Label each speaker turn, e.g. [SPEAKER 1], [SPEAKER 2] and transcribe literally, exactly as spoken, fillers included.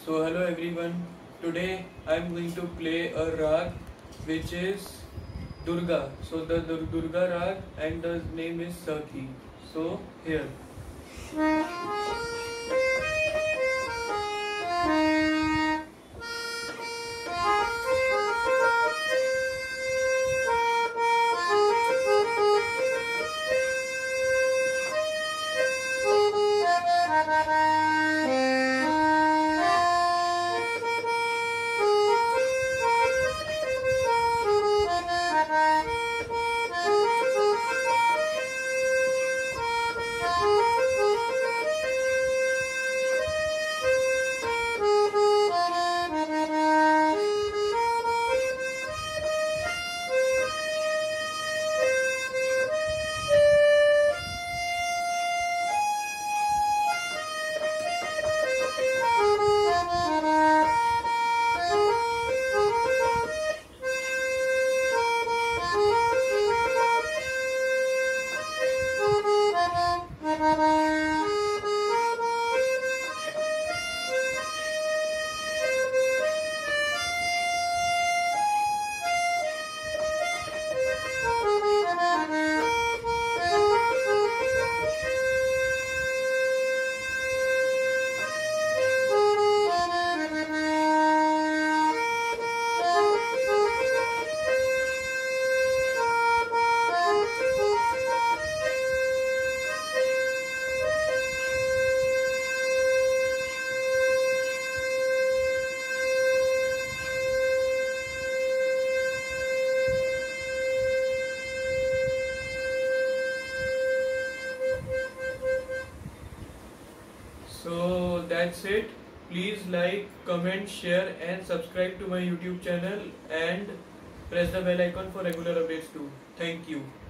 [SPEAKER 1] So hello everyone, today I am going to play a Raag which is Durga. So the Dur- Durga Raag and the name is Sakhi. So here. So that's it. Please like, comment, share and subscribe to my YouTube channel and press the bell icon for regular updates too. Thank you.